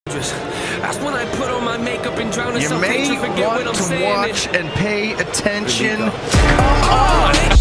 That's when I put on my makeup and drown in You some may nature, forget want what I'm to saying. watch and pay attention. Come on!